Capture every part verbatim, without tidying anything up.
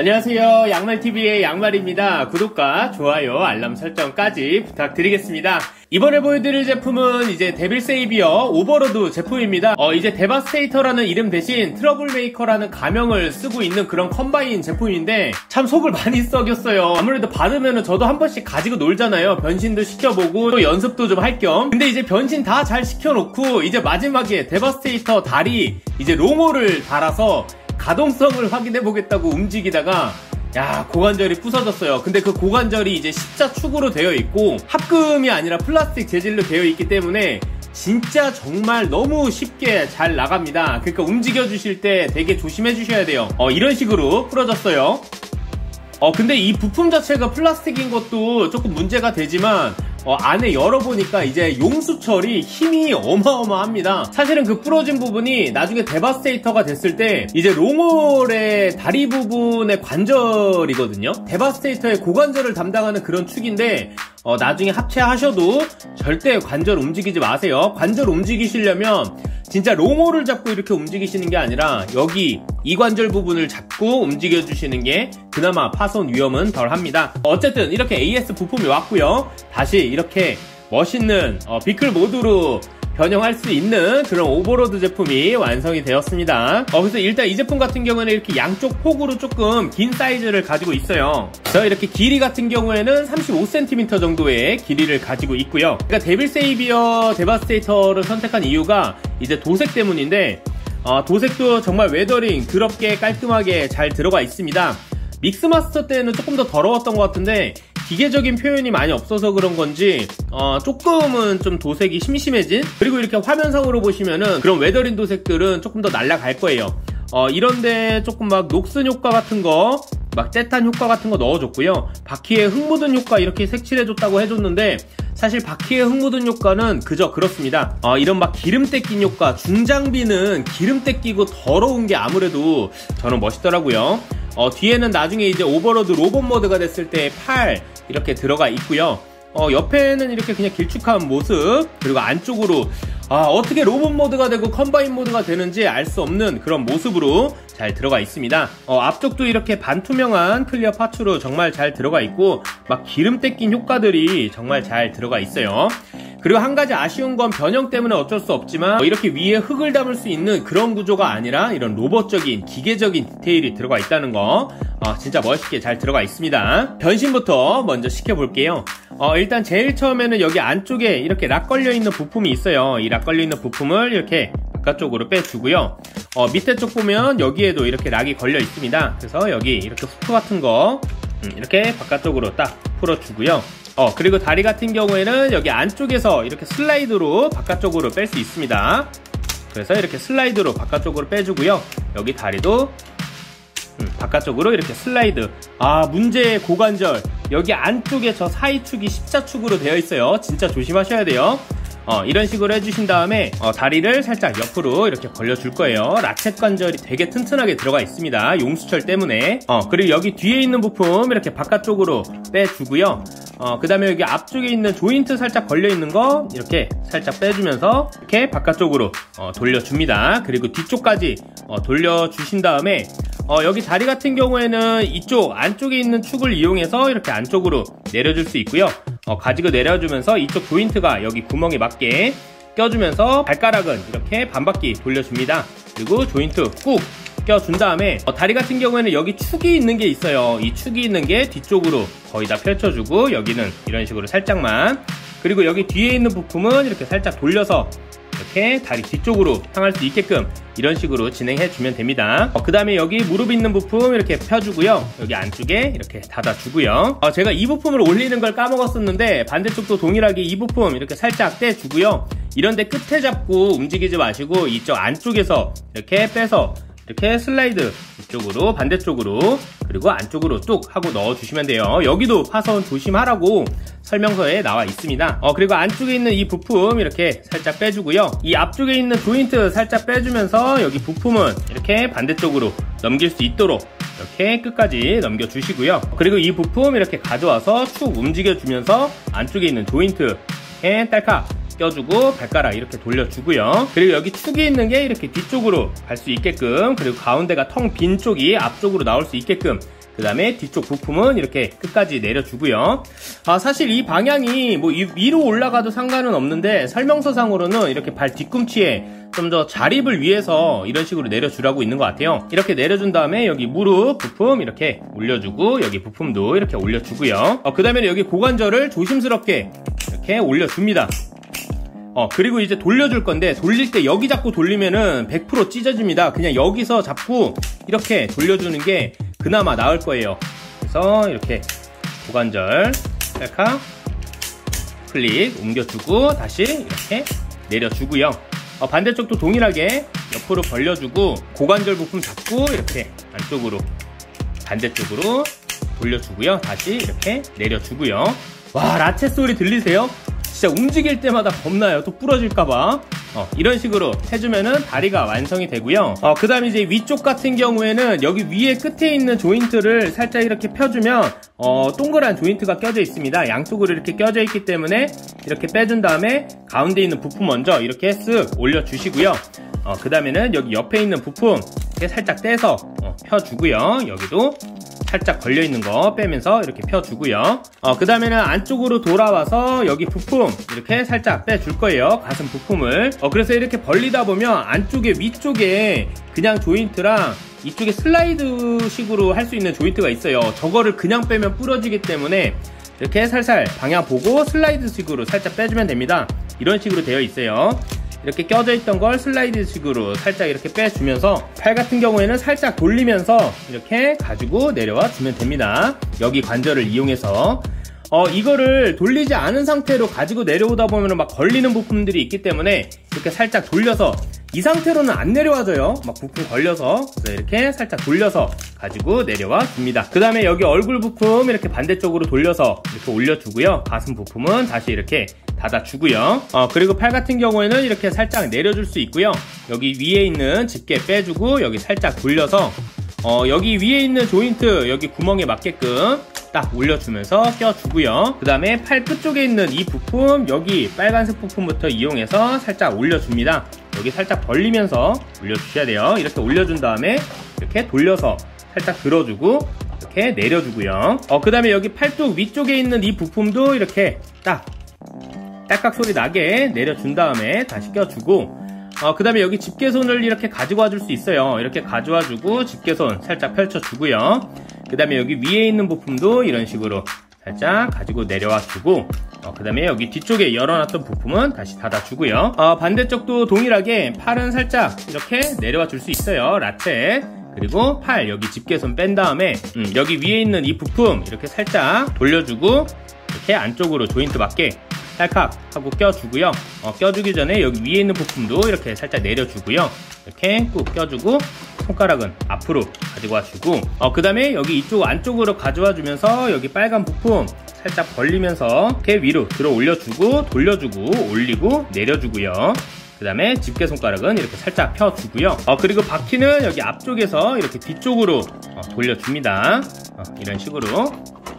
안녕하세요, 양말티비의 양말입니다. 구독과 좋아요, 알람 설정까지 부탁드리겠습니다. 이번에 보여드릴 제품은 이제 데빌 세이비어 오버로드 제품입니다. 어, 이제 데바스테이터라는 이름 대신 트러블메이커라는 가명을 쓰고 있는 그런 컴바인 제품인데 참 속을 많이 썩였어요. 아무래도 받으면 저도 한 번씩 가지고 놀잖아요. 변신도 시켜보고 또 연습도 좀 할 겸. 근데 이제 변신 다 잘 시켜놓고 이제 마지막에 데바스테이터 다리 이제 롱호를 달아서 가동성을 확인해보겠다고 움직이다가 야, 고관절이 부서졌어요. 근데 그 고관절이 이제 십자축으로 되어 있고 합금이 아니라 플라스틱 재질로 되어 있기 때문에 진짜 정말 너무 쉽게 잘 나갑니다. 그러니까 움직여 주실 때 되게 조심해 주셔야 돼요. 어, 이런 식으로 부러졌어요. 어, 근데 이 부품 자체가 플라스틱인 것도 조금 문제가 되지만 어, 안에 열어보니까 이제 용수철이 힘이 어마어마합니다. 사실은 그 부러진 부분이 나중에 데바스테이터가 됐을 때 이제 롱홀의 다리 부분의 관절이거든요. 데바스테이터의 고관절을 담당하는 그런 축인데 어, 나중에 합체하셔도 절대 관절 움직이지 마세요. 관절 움직이시려면 진짜 롱홀을 잡고 이렇게 움직이시는 게 아니라 여기 이 관절 부분을 잡고 움직여 주시는 게 그나마 파손 위험은 덜 합니다. 어쨌든 이렇게 에이에스 부품이 왔고요. 다시 이렇게 멋있는 어, 비클 모드로 변형할 수 있는 그런 오버로드 제품이 완성이 되었습니다. 어, 그래서 일단 이 제품 같은 경우는 이렇게 양쪽 폭으로 조금 긴 사이즈를 가지고 있어요. 그래서 이렇게 길이 같은 경우에는 삼십오 센티미터 정도의 길이를 가지고 있고요. 그러니까 데빌 세이비어 데바스테이터를 선택한 이유가 이제 도색 때문인데 어, 도색도 정말 웨더링 더럽게 깔끔하게 잘 들어가 있습니다. 믹스마스터 때는 조금 더 더러웠던 것 같은데 기계적인 표현이 많이 없어서 그런 건지 어, 조금은 좀 도색이 심심해진, 그리고 이렇게 화면상으로 보시면은 그런 웨더링 도색들은 조금 더 날아갈 거예요. 어, 이런데 조금 막 녹슨 효과 같은 거, 막 떼탄 효과 같은 거 넣어줬고요. 바퀴에 흙 묻은 효과 이렇게 색칠해줬다고 해줬는데 사실 바퀴에 흙 묻은 효과는 그저 그렇습니다. 어, 이런 막 기름때 낀 효과, 중장비는 기름때 끼고 더러운 게 아무래도 저는 멋있더라고요. 어, 뒤에는 나중에 이제 오버로드 로봇 모드가 됐을 때 팔 이렇게 들어가 있고요. 어, 옆에는 이렇게 그냥 길쭉한 모습, 그리고 안쪽으로 아, 어떻게 로봇 모드가 되고 컴바인 모드가 되는지 알 수 없는 그런 모습으로 잘 들어가 있습니다. 어, 앞쪽도 이렇게 반투명한 클리어 파츠로 정말 잘 들어가 있고 막 기름때 낀 효과들이 정말 잘 들어가 있어요. 그리고 한 가지 아쉬운 건 변형 때문에 어쩔 수 없지만 이렇게 위에 흙을 담을 수 있는 그런 구조가 아니라 이런 로봇적인 기계적인 디테일이 들어가 있다는 거 어, 진짜 멋있게 잘 들어가 있습니다. 변신부터 먼저 시켜볼게요. 어, 일단 제일 처음에는 여기 안쪽에 이렇게 락 걸려있는 부품이 있어요. 이 락 걸려있는 부품을 이렇게 바깥쪽으로 빼주고요. 어, 밑에 쪽 보면 여기에도 이렇게 락이 걸려 있습니다. 그래서 여기 이렇게 후크 같은 거 음, 이렇게 바깥쪽으로 딱 풀어주고요. 어, 그리고 다리 같은 경우에는 여기 안쪽에서 이렇게 슬라이드로 바깥쪽으로 뺄 수 있습니다. 그래서 이렇게 슬라이드로 바깥쪽으로 빼주고요. 여기 다리도 음, 바깥쪽으로 이렇게 슬라이드. 아, 문제의 고관절, 여기 안쪽에 저 사이축이 십자축으로 되어 있어요. 진짜 조심하셔야 돼요. 어, 이런 식으로 해주신 다음에 어, 다리를 살짝 옆으로 이렇게 벌려줄 거예요. 라쳇 관절이 되게 튼튼하게 들어가 있습니다. 용수철 때문에. 어, 그리고 여기 뒤에 있는 부품 이렇게 바깥쪽으로 빼주고요. 어, 그 다음에 여기 앞쪽에 있는 조인트 살짝 걸려있는 거 이렇게 살짝 빼주면서 이렇게 바깥쪽으로 어, 돌려줍니다. 그리고 뒤쪽까지 어, 돌려주신 다음에 어, 여기 다리 같은 경우에는 이쪽 안쪽에 있는 축을 이용해서 이렇게 안쪽으로 내려줄 수 있고요. 어, 가지고 내려주면서 이쪽 조인트가 여기 구멍에 맞게 껴주면서 발가락은 이렇게 반바퀴 돌려줍니다. 그리고 조인트 꾹 껴준 다음에 어, 다리 같은 경우에는 여기 축이 있는 게 있어요. 이 축이 있는 게 뒤쪽으로 거의 다 펼쳐주고 여기는 이런 식으로 살짝만, 그리고 여기 뒤에 있는 부품은 이렇게 살짝 돌려서 이렇게 다리 뒤쪽으로 향할 수 있게끔 이런 식으로 진행해 주면 됩니다. 어, 그 다음에 여기 무릎 있는 부품 이렇게 펴주고요. 여기 안쪽에 이렇게 닫아주고요. 어, 제가 이 부품을 올리는 걸 까먹었었는데 반대쪽도 동일하게 이 부품 이렇게 살짝 떼주고요. 이런데 끝에 잡고 움직이지 마시고 이쪽 안쪽에서 이렇게 빼서 이렇게 슬라이드 이쪽으로 반대쪽으로 그리고 안쪽으로 뚝 하고 넣어주시면 돼요. 여기도 파손 조심하라고 설명서에 나와 있습니다. 어, 그리고 안쪽에 있는 이 부품 이렇게 살짝 빼주고요. 이 앞쪽에 있는 조인트 살짝 빼주면서 여기 부품은 이렇게 반대쪽으로 넘길 수 있도록 이렇게 끝까지 넘겨주시고요. 그리고 이 부품 이렇게 가져와서 축 움직여주면서 안쪽에 있는 조인트 이렇게 딸깍 껴주고 발가락 이렇게 돌려주고요. 그리고 여기 축이 있는 게 이렇게 뒤쪽으로 갈 수 있게끔, 그리고 가운데가 텅 빈 쪽이 앞쪽으로 나올 수 있게끔 그 다음에 뒤쪽 부품은 이렇게 끝까지 내려주고요. 아, 사실 이 방향이 뭐 위로 올라가도 상관은 없는데 설명서상으로는 이렇게 발 뒤꿈치에 좀 더 자립을 위해서 이런 식으로 내려주라고 있는 것 같아요. 이렇게 내려준 다음에 여기 무릎 부품 이렇게 올려주고 여기 부품도 이렇게 올려주고요. 어, 그 다음에 여기 고관절을 조심스럽게 이렇게 올려줍니다. 어, 그리고 이제 돌려줄 건데 돌릴 때 여기 잡고 돌리면은 백 퍼센트 찢어집니다. 그냥 여기서 잡고 이렇게 돌려주는 게 그나마 나을 거예요. 그래서 이렇게 고관절 셀카 클릭 옮겨주고 다시 이렇게 내려주고요. 어, 반대쪽도 동일하게 옆으로 벌려주고 고관절 부품 잡고 이렇게 안쪽으로 반대쪽으로 돌려주고요. 다시 이렇게 내려주고요. 와, 라체 소리 들리세요? 진짜 움직일 때마다 겁나요. 또 부러질까봐. 어, 이런 식으로 해주면은 다리가 완성이 되고요. 어, 그 다음에 이제 위쪽 같은 경우에는 여기 위에 끝에 있는 조인트를 살짝 이렇게 펴주면 어, 동그란 조인트가 껴져 있습니다. 양쪽으로 이렇게 껴져 있기 때문에 이렇게 빼준 다음에 가운데 있는 부품 먼저 이렇게 쓱 올려주시고요. 어, 그 다음에는 여기 옆에 있는 부품 이렇게 살짝 떼서 어, 펴주고요. 여기도 살짝 걸려있는 거 빼면서 이렇게 펴주고요. 어, 그 다음에는 안쪽으로 돌아와서 여기 부품 이렇게 살짝 빼줄 거예요. 가슴 부품을. 어, 그래서 이렇게 벌리다 보면 안쪽에 위쪽에 그냥 조인트랑 이쪽에 슬라이드 식으로 할 수 있는 조인트가 있어요. 저거를 그냥 빼면 부러지기 때문에 이렇게 살살 방향 보고 슬라이드 식으로 살짝 빼주면 됩니다. 이런 식으로 되어 있어요. 이렇게 껴져 있던 걸 슬라이드 식으로 살짝 이렇게 빼주면서 팔 같은 경우에는 살짝 돌리면서 이렇게 가지고 내려와 주면 됩니다. 여기 관절을 이용해서 어, 이거를 돌리지 않은 상태로 가지고 내려오다 보면 막 걸리는 부품들이 있기 때문에 이렇게 살짝 돌려서 이 상태로는 안 내려와져요. 막 부품 걸려서. 그래서 이렇게 살짝 돌려서 가지고 내려와 줍니다. 그 다음에 여기 얼굴 부품 이렇게 반대쪽으로 돌려서 이렇게 올려주고요. 가슴 부품은 다시 이렇게 닫아주고요. 어, 그리고 팔 같은 경우에는 이렇게 살짝 내려줄 수 있고요. 여기 위에 있는 집게 빼주고 여기 살짝 돌려서 어, 여기 위에 있는 조인트 여기 구멍에 맞게끔 딱 올려주면서 껴주고요. 그 다음에 팔 끝쪽에 있는 이 부품 여기 빨간색 부품부터 이용해서 살짝 올려줍니다. 여기 살짝 벌리면서 올려주셔야 돼요. 이렇게 올려준 다음에 이렇게 돌려서 살짝 들어주고 이렇게 내려주고요. 어, 그 다음에 여기 팔뚝 위쪽에 있는 이 부품도 이렇게 딱 딸깍 소리 나게 내려준 다음에 다시 껴주고 어, 그 다음에 여기 집게손을 이렇게 가지고 와줄 수 있어요. 이렇게 가져와주고 집게손 살짝 펼쳐주고요. 그 다음에 여기 위에 있는 부품도 이런 식으로 살짝 가지고 내려와주고 어, 그 다음에 여기 뒤쪽에 열어놨던 부품은 다시 닫아주고요. 어, 반대쪽도 동일하게 팔은 살짝 이렇게 내려와 줄 수 있어요. 라체. 그리고 팔 여기 집게손 뺀 다음에 음, 여기 위에 있는 이 부품 이렇게 살짝 돌려주고 이렇게 안쪽으로 조인트 맞게 살칵 하고 껴주고요. 어, 껴주기 전에 여기 위에 있는 부품도 이렇게 살짝 내려주고요. 이렇게 꾹 껴주고 손가락은 앞으로 가지고 와주고 어, 그 다음에 여기 이쪽 안쪽으로 가져와 주면서 여기 빨간 부품 살짝 벌리면서 이렇게 위로 들어 올려주고 돌려주고 올리고 내려주고요. 그 다음에 집게 손가락은 이렇게 살짝 펴주고요. 어, 그리고 바퀴는 여기 앞쪽에서 이렇게 뒤쪽으로 어, 돌려줍니다. 어, 이런 식으로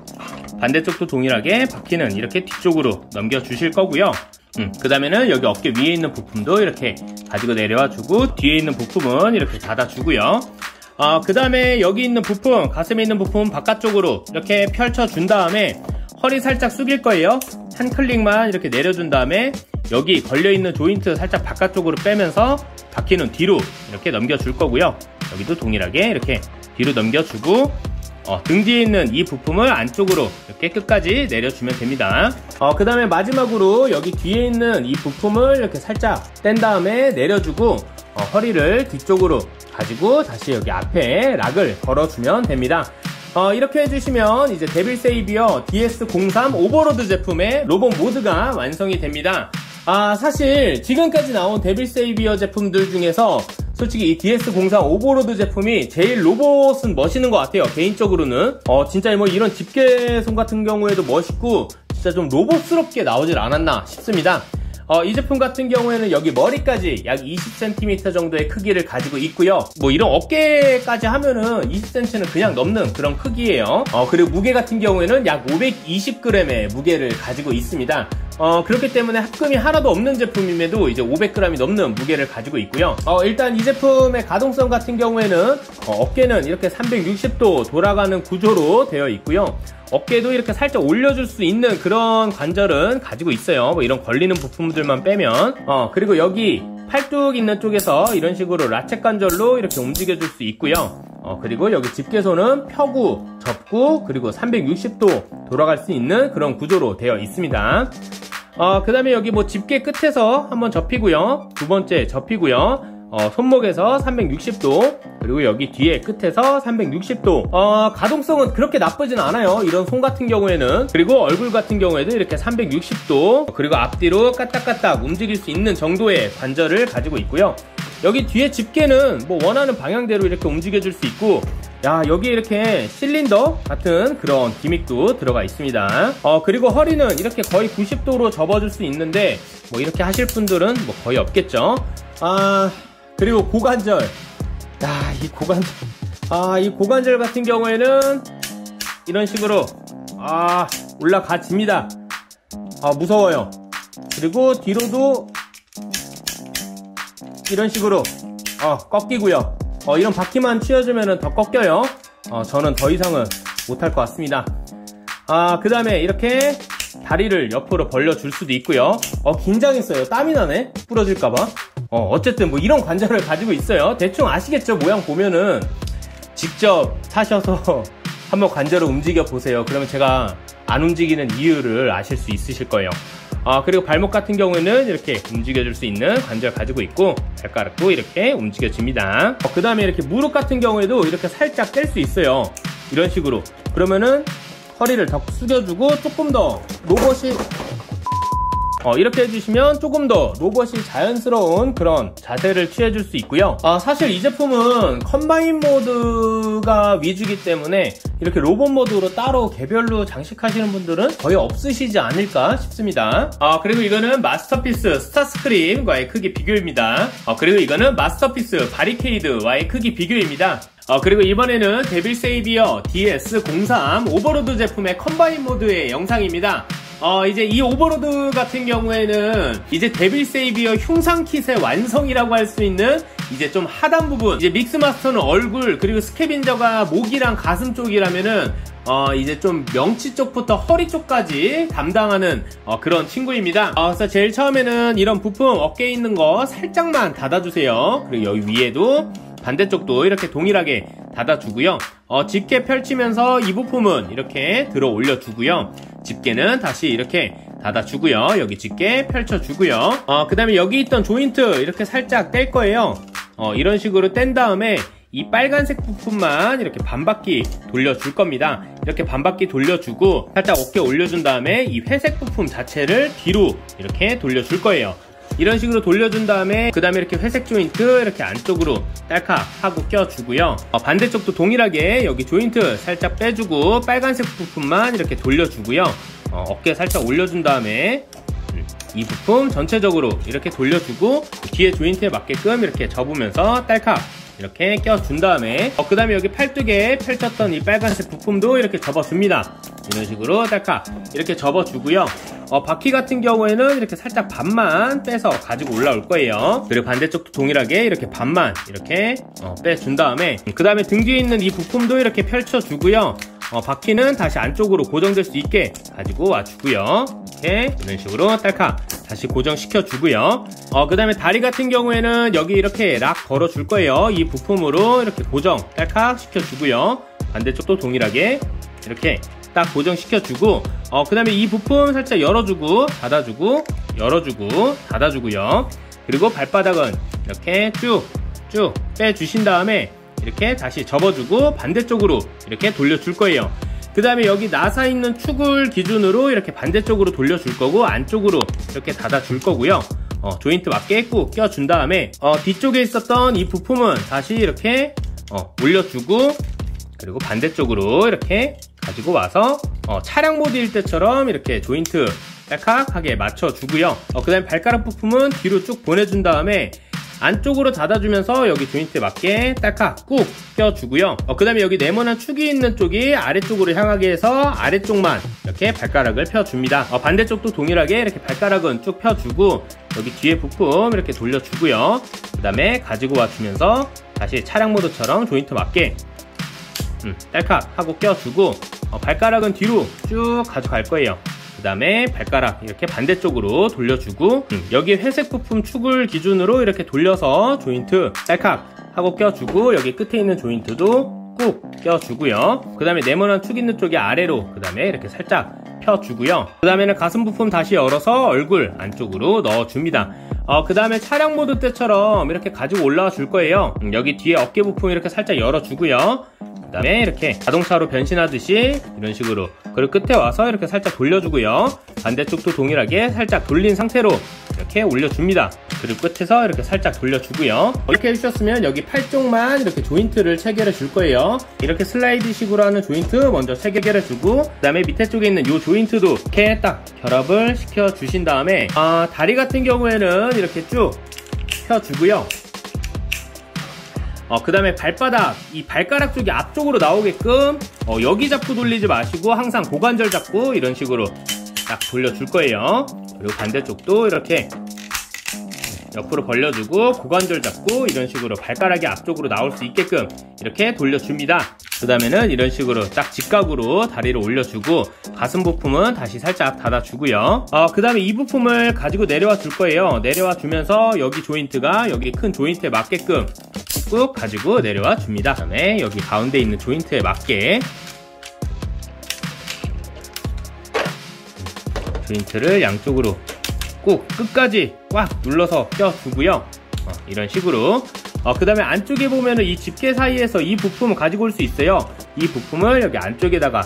반대쪽도 동일하게 바퀴는 이렇게 뒤쪽으로 넘겨주실 거고요. 음, 그 다음에는 여기 어깨 위에 있는 부품도 이렇게 가지고 내려와 주고 뒤에 있는 부품은 이렇게 닫아주고요. 어, 그 다음에 여기 있는 부품, 가슴에 있는 부품 바깥쪽으로 이렇게 펼쳐준 다음에 허리 살짝 숙일 거예요. 한 클릭만 이렇게 내려준 다음에 여기 걸려있는 조인트 살짝 바깥쪽으로 빼면서 바퀴는 뒤로 이렇게 넘겨줄 거고요. 여기도 동일하게 이렇게 뒤로 넘겨주고 어, 등 뒤에 있는 이 부품을 안쪽으로 이렇게 끝까지 내려주면 됩니다. 어, 그 다음에 마지막으로 여기 뒤에 있는 이 부품을 이렇게 살짝 뗀 다음에 내려주고 어, 허리를 뒤쪽으로 가지고 다시 여기 앞에 락을 걸어주면 됩니다. 어, 이렇게 해주시면 이제 데빌 세이비어 디에스 공삼 오버로드 제품의 로봇 모드가 완성이 됩니다. 아, 사실 지금까지 나온 데빌 세이비어 제품들 중에서 솔직히 이 디에스 공삼 오버로드 제품이 제일 로봇은 멋있는 것 같아요. 개인적으로는 어 진짜 뭐 이런 집게손 같은 경우에도 멋있고 진짜 좀 로봇스럽게 나오질 않았나 싶습니다. 어, 이 제품 같은 경우에는 여기 머리까지 약 이십 센티미터 정도의 크기를 가지고 있고요. 뭐 이런 어깨까지 하면은 이십 센티미터는 그냥 넘는 그런 크기예요. 어, 그리고 무게 같은 경우에는 약 오백이십 그램의 무게를 가지고 있습니다. 어, 그렇기 때문에 합금이 하나도 없는 제품임에도 이제 오백 그램이 넘는 무게를 가지고 있고요. 어, 일단 이 제품의 가동성 같은 경우에는 어, 어깨는 이렇게 삼백육십 도 돌아가는 구조로 되어 있고요. 어깨도 이렇게 살짝 올려줄 수 있는 그런 관절은 가지고 있어요. 뭐 이런 걸리는 부품들만 빼면. 어, 그리고 여기 팔뚝 있는 쪽에서 이런 식으로 라쳇 관절로 이렇게 움직여줄 수 있고요. 어, 그리고 여기 집게손은 펴고 접고 그리고 삼백육십 도 돌아갈 수 있는 그런 구조로 되어 있습니다. 어, 그 다음에 여기 뭐 집게 끝에서 한번 접히고요. 두 번째 접히고요. 어, 손목에서 삼백육십 도 그리고 여기 뒤에 끝에서 삼백육십 도. 어, 가동성은 그렇게 나쁘진 않아요. 이런 손 같은 경우에는. 그리고 얼굴 같은 경우에도 이렇게 삼백육십 도 그리고 앞뒤로 까딱까딱 움직일 수 있는 정도의 관절을 가지고 있고요. 여기 뒤에 집게는 뭐 원하는 방향대로 이렇게 움직여줄 수 있고, 야, 여기 이렇게 실린더 같은 그런 기믹도 들어가 있습니다. 어, 그리고 허리는 이렇게 거의 구십 도로 접어줄 수 있는데 뭐 이렇게 하실 분들은 뭐 거의 없겠죠. 아, 그리고 고관절. 야, 이 고관절. 아, 이 고관절 같은 경우에는 이런 식으로 아, 올라가집니다. 아, 무서워요. 그리고 뒤로도 이런 식으로 어, 꺾이고요. 어, 이런 바퀴만 휘어주면 더 꺾여요. 어, 저는 더 이상은 못할 것 같습니다. 아, 그 다음에 이렇게 다리를 옆으로 벌려줄 수도 있고요. 어, 긴장했어요. 땀이 나네. 부러질까봐. 어, 어쨌든 뭐 이런 관절을 가지고 있어요. 대충 아시겠죠? 모양 보면은. 직접 사셔서 한번 관절을 움직여 보세요. 그러면 제가 안 움직이는 이유를 아실 수 있으실 거예요. 아, 그리고 발목 같은 경우에는 이렇게 움직여줄 수 있는 관절 가지고 있고, 발가락도 이렇게 움직여집니다. 어, 그 다음에 이렇게 무릎 같은 경우에도 이렇게 살짝 뗄 수 있어요. 이런 식으로. 그러면은 허리를 더 숙여주고 조금 더 로봇이 어, 이렇게 해주시면 조금 더 로봇이 자연스러운 그런 자세를 취해줄 수 있고요. 아, 사실 이 제품은 컴바인 모드가 위주이기 때문에 이렇게 로봇 모드로 따로 개별로 장식하시는 분들은 거의 없으시지 않을까 싶습니다. 아, 그리고 이거는 마스터피스 스타스크림과의 크기 비교입니다. 아, 그리고 이거는 마스터피스 바리케이드와의 크기 비교입니다. 어, 그리고 이번에는 데빌 세이비어 디 에스 공삼 오버로드 제품의 컴바인 모드의 영상입니다. 어, 이제 이 오버로드 같은 경우에는 이제 데빌 세이비어 흉상 킷의 완성이라고 할 수 있는 이제 좀 하단 부분, 이제 믹스마스터는 얼굴 그리고 스캐빈저가 목이랑 가슴 쪽이라면은 어, 이제 좀 명치 쪽부터 허리 쪽까지 담당하는 어, 그런 친구입니다. 어, 그래서 제일 처음에는 이런 부품 어깨에 있는 거 살짝만 닫아주세요. 그리고 여기 위에도 반대쪽도 이렇게 동일하게 닫아주고요. 어, 집게 펼치면서 이 부품은 이렇게 들어 올려주고요. 집게는 다시 이렇게 닫아주고요. 여기 집게 펼쳐주고요. 어, 그 다음에 여기 있던 조인트 이렇게 살짝 뗄 거예요. 어, 이런 식으로 뗀 다음에 이 빨간색 부품만 이렇게 반바퀴 돌려줄 겁니다. 이렇게 반바퀴 돌려주고 살짝 어깨 올려준 다음에 이 회색 부품 자체를 뒤로 이렇게 돌려줄 거예요. 이런 식으로 돌려준 다음에 그 다음에 이렇게 회색 조인트 이렇게 안쪽으로 딸칵 하고 껴주고요. 어, 반대쪽도 동일하게 여기 조인트 살짝 빼주고 빨간색 부품만 이렇게 돌려주고요. 어, 어깨 살짝 올려준 다음에 음, 이 부품 전체적으로 이렇게 돌려주고 뒤에 조인트에 맞게끔 이렇게 접으면서 딸칵 이렇게 껴준 다음에 어, 그 다음에 여기 팔뚝에 펼쳤던 이 빨간색 부품도 이렇게 접어줍니다. 이런 식으로 딸칵 이렇게 접어주고요. 어, 바퀴 같은 경우에는 이렇게 살짝 반만 빼서 가지고 올라올 거예요. 그리고 반대쪽도 동일하게 이렇게 반만 이렇게 어, 빼준 다음에 그 다음에 등 뒤에 있는 이 부품도 이렇게 펼쳐주고요. 어, 바퀴는 다시 안쪽으로 고정될 수 있게 가지고 와주고요. 이렇게 이런 식으로 딸칵 다시 고정시켜 주고요. 어, 그 다음에 다리 같은 경우에는 여기 이렇게 락 걸어 줄 거예요. 이 부품으로 이렇게 고정 딸칵 시켜 주고요. 반대쪽도 동일하게 이렇게 딱 고정시켜 주고 어, 그 다음에 이 부품 살짝 열어주고 닫아주고 열어주고 닫아주고요. 그리고 발바닥은 이렇게 쭉 쭉 빼주신 다음에 이렇게 다시 접어주고 반대쪽으로 이렇게 돌려줄 거예요. 그 다음에 여기 나사 있는 축을 기준으로 이렇게 반대쪽으로 돌려줄 거고 안쪽으로 이렇게 닫아줄 거고요. 어, 조인트 맞게 꾹 껴준 다음에 어, 뒤쪽에 있었던 이 부품은 다시 이렇게 어, 올려주고 그리고 반대쪽으로 이렇게 가지고 와서 어, 차량 모드일 때처럼 이렇게 조인트 딸칵하게 맞춰주고요. 어, 그 다음에 발가락 부품은 뒤로 쭉 보내준 다음에 안쪽으로 닫아주면서 여기 조인트에 맞게 딸칵 꾹 껴주고요. 어, 그 다음에 여기 네모난 축이 있는 쪽이 아래쪽으로 향하게 해서 아래쪽만 이렇게 발가락을 펴줍니다. 어, 반대쪽도 동일하게 이렇게 발가락은 쭉 펴주고 여기 뒤에 부품 이렇게 돌려주고요. 그 다음에 가지고 와주면서 다시 차량 모드처럼 조인트 맞게 음, 딸칵 하고 껴주고 어, 발가락은 뒤로 쭉 가져갈 거예요. 그 다음에 발가락 이렇게 반대쪽으로 돌려주고 음, 여기 회색 부품 축을 기준으로 이렇게 돌려서 조인트 딸칵 하고 껴주고 여기 끝에 있는 조인트도 꾹 껴주고요. 그 다음에 네모난 축 있는 쪽이 아래로 그 다음에 이렇게 살짝 펴주고요. 그 다음에는 가슴 부품 다시 열어서 얼굴 안쪽으로 넣어줍니다. 어, 그 다음에 차량 모드 때처럼 이렇게 가지고 올라와 줄 거예요. 음, 여기 뒤에 어깨 부품 이렇게 살짝 열어주고요. 그 다음에 이렇게 자동차로 변신하듯이 이런 식으로 그리고 끝에 와서 이렇게 살짝 돌려주고요. 반대쪽도 동일하게 살짝 돌린 상태로 이렇게 올려줍니다. 그리고 끝에서 이렇게 살짝 돌려주고요. 이렇게 해주셨으면 여기 팔 쪽만 이렇게 조인트를 체결해 줄 거예요. 이렇게 슬라이드 식으로 하는 조인트 먼저 체결해 주고 그 다음에 밑에 쪽에 있는 이 조인트도 이렇게 딱 결합을 시켜 주신 다음에 아, 다리 같은 경우에는 이렇게 쭉 펴주고요. 어, 그 다음에 발바닥, 이 발가락 쪽이 앞쪽으로 나오게끔 어, 여기 잡고 돌리지 마시고 항상 고관절 잡고 이런 식으로 딱 돌려줄 거예요. 그리고 반대쪽도 이렇게 옆으로 벌려주고 고관절 잡고 이런 식으로 발가락이 앞쪽으로 나올 수 있게끔 이렇게 돌려줍니다. 그 다음에는 이런 식으로 딱 직각으로 다리를 올려주고 가슴 부품은 다시 살짝 닫아주고요. 어, 그 다음에 이 부품을 가지고 내려와 줄 거예요. 내려와 주면서 여기 조인트가 여기 큰 조인트에 맞게끔 꾹 가지고 내려와 줍니다. 그 다음에 여기 가운데 있는 조인트에 맞게 조인트를 양쪽으로 꾹 끝까지 꽉 눌러서 껴주고요. 어, 이런 식으로 어, 그 다음에 안쪽에 보면은 이 집게 사이에서 이 부품을 가지고 올 수 있어요. 이 부품을 여기 안쪽에다가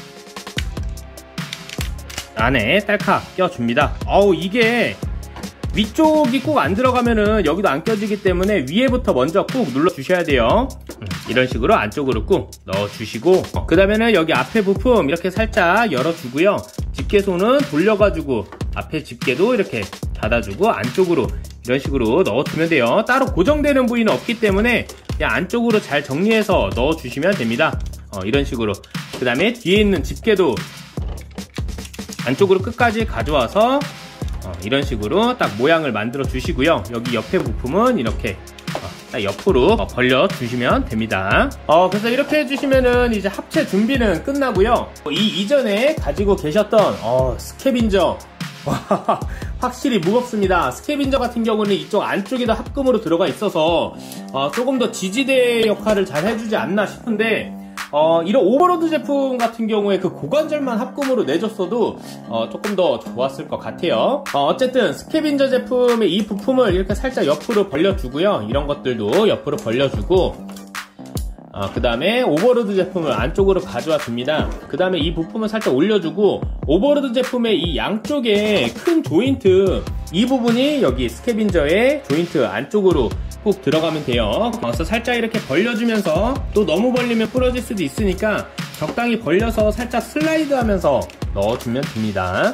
안에 딸칵 껴줍니다. 어우, 이게 위쪽이 꾹 안 들어가면은 여기도 안 껴지기 때문에 위에부터 먼저 꾹 눌러 주셔야 돼요. 음, 이런 식으로 안쪽으로 꾹 넣어 주시고 어, 그 다음에는 여기 앞에 부품 이렇게 살짝 열어 주고요. 집게손은 돌려가지고 앞에 집게도 이렇게 닫아주고 안쪽으로 이런 식으로 넣어주면 돼요. 따로 고정되는 부위는 없기 때문에 그냥 안쪽으로 잘 정리해서 넣어주시면 됩니다. 어, 이런 식으로. 그 다음에 뒤에 있는 집게도 안쪽으로 끝까지 가져와서 어, 이런 식으로 딱 모양을 만들어 주시고요. 여기 옆에 부품은 이렇게 어, 딱 옆으로 어, 벌려 주시면 됩니다. 어, 그래서 이렇게 해주시면은 이제 합체 준비는 끝나고요. 이 이전에 가지고 계셨던 어, 스캡인저 와, 확실히 무겁습니다. 스캡인저 같은 경우는 이쪽 안쪽에도 합금으로 들어가 있어서 어, 조금 더 지지대 역할을 잘 해주지 않나 싶은데 어, 이런 오버로드 제품 같은 경우에 그 고관절만 합금으로 내줬어도 어, 조금 더 좋았을 것 같아요. 어, 어쨌든 스캡인저 제품의 이 부품을 이렇게 살짝 옆으로 벌려주고요. 이런 것들도 옆으로 벌려주고 어, 그 다음에 오버로드 제품을 안쪽으로 가져와 줍니다. 그 다음에 이 부품을 살짝 올려주고 오버로드 제품의 이 양쪽에 큰 조인트 이 부분이 여기 스캡인저의 조인트 안쪽으로 꼭 들어가면 돼요. 그래서 살짝 이렇게 벌려주면서 또 너무 벌리면 부러질 수도 있으니까 적당히 벌려서 살짝 슬라이드 하면서 넣어주면 됩니다.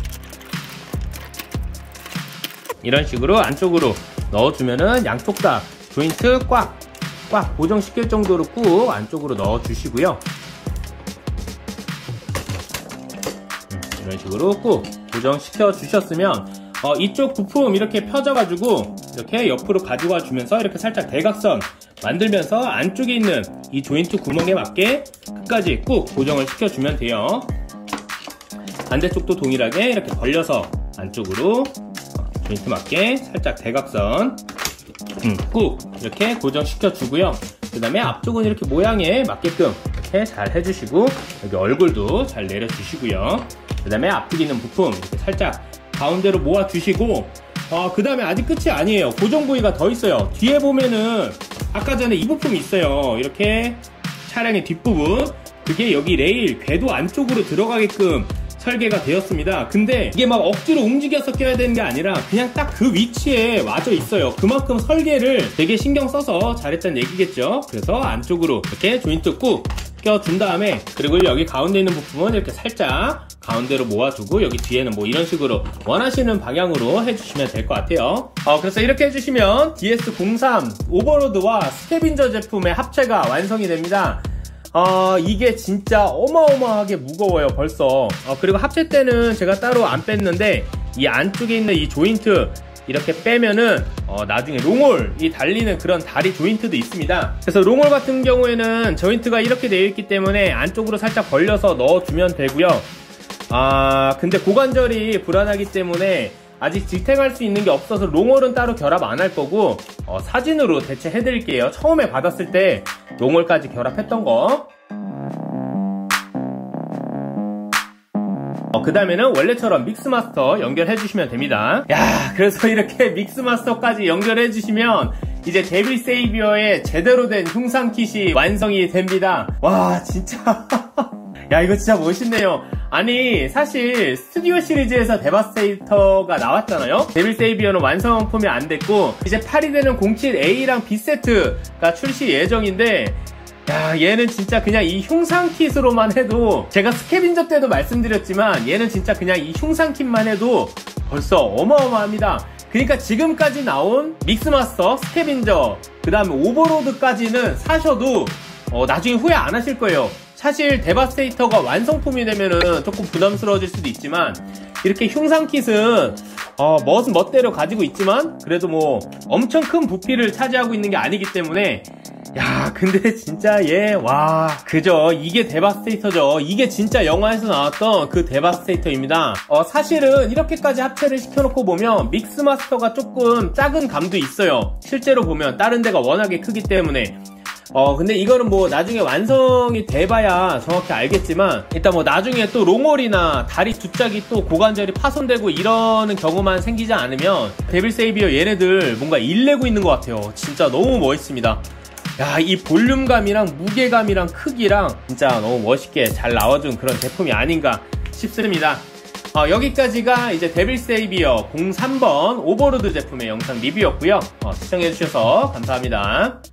이런 식으로 안쪽으로 넣어주면은 양쪽 다 조인트 꽉 꽉 고정시킬 정도로 꾹 안쪽으로 넣어 주시고요. 음, 이런 식으로 꾹 고정시켜 주셨으면 어, 이쪽 부품 이렇게 펴져 가지고 이렇게 옆으로 가져가 주면서 이렇게 살짝 대각선 만들면서 안쪽에 있는 이 조인트 구멍에 맞게 끝까지 꾹 고정을 시켜 주면 돼요. 반대쪽도 동일하게 이렇게 벌려서 안쪽으로 어, 조인트 맞게 살짝 대각선 음, 꾹 이렇게 고정시켜 주고요. 그 다음에 앞쪽은 이렇게 모양에 맞게끔 이렇게 잘 해주시고 여기 얼굴도 잘 내려주시고요. 그 다음에 앞쪽에 있는 부품 이렇게 살짝 가운데로 모아 주시고 어, 그 다음에 아직 끝이 아니에요. 고정 부위가 더 있어요. 뒤에 보면은 아까 전에 이 부품이 있어요. 이렇게 차량의 뒷부분 그게 여기 레일 궤도 안쪽으로 들어가게끔 설계가 되었습니다. 근데 이게 막 억지로 움직여서 껴야 되는 게 아니라 그냥 딱 그 위치에 와져 있어요. 그만큼 설계를 되게 신경 써서 잘했다는 얘기겠죠. 그래서 안쪽으로 이렇게 조인트 꾹 껴준 다음에, 그리고 여기 가운데 있는 부품은 이렇게 살짝 가운데로 모아주고, 여기 뒤에는 뭐 이런 식으로 원하시는 방향으로 해주시면 될 것 같아요. 어, 그래서 이렇게 해주시면 디에스 공삼 오버로드와 스캐빈저 제품의 합체가 완성이 됩니다. 어, 이게 진짜 어마어마하게 무거워요, 벌써. 어, 그리고 합체 때는 제가 따로 안 뺐는데, 이 안쪽에 있는 이 조인트, 이렇게 빼면은, 어, 나중에 롱홀이 달리는 그런 다리 조인트도 있습니다. 그래서 롱홀 같은 경우에는 조인트가 이렇게 되어 있기 때문에 안쪽으로 살짝 벌려서 넣어주면 되고요. 아, 근데 고관절이 불안하기 때문에 아직 지탱할 수 있는 게 없어서 롱홀은 따로 결합 안 할 거고, 어, 사진으로 대체해 드릴게요. 처음에 받았을 때 롱홀까지 결합했던 거. 어, 그 다음에는 원래처럼 믹스마스터 연결해 주시면 됩니다. 야, 그래서 이렇게 믹스마스터까지 연결해 주시면 이제 데빌 세이비어의 제대로 된 흉상 킷이 완성이 됩니다. 와, 진짜 야, 이거 진짜 멋있네요. 아니, 사실 스튜디오 시리즈에서 데바스테이터가 나왔잖아요. 데빌 세이비어는 완성품이 안 됐고, 이제 팔이 되는 공칠 에이랑 비 세트가 출시 예정인데, 야, 얘는 진짜 그냥 이 흉상 킷으로만 해도, 제가 스캐빈저 때도 말씀드렸지만 얘는 진짜 그냥 이 흉상 킷만 해도 벌써 어마어마합니다. 그러니까 지금까지 나온 믹스마스터, 스캐빈저, 그 다음에 오버로드까지는 사셔도 어, 나중에 후회 안 하실 거예요. 사실 데바스테이터가 완성품이 되면은 조금 부담스러워질 수도 있지만, 이렇게 흉상 킷은 어, 멋은 멋대로 가지고 있지만 그래도 뭐 엄청 큰 부피를 차지하고 있는 게 아니기 때문에, 야, 근데 진짜 얘, 와, 그죠. 이게 데바스테이터죠. 이게 진짜 영화에서 나왔던 그 데바스테이터입니다. 어, 사실은 이렇게까지 합체를 시켜놓고 보면 믹스마스터가 조금 작은 감도 있어요. 실제로 보면 다른 데가 워낙에 크기 때문에. 어, 근데 이거는 뭐 나중에 완성이 돼봐야 정확히 알겠지만, 일단 뭐 나중에 또 롱홀이나 다리 두 짝이 또 고관절이 파손되고 이러는 경우만 생기지 않으면 데빌 세이비어 얘네들 뭔가 일내고 있는 것 같아요. 진짜 너무 멋있습니다. 야, 이 볼륨감이랑 무게감이랑 크기랑 진짜 너무 멋있게 잘 나와준 그런 제품이 아닌가 싶습니다. 어, 여기까지가 이제 데빌 세이비어 공삼 번 오버로드 제품의 영상 리뷰였고요. 어, 시청해주셔서 감사합니다.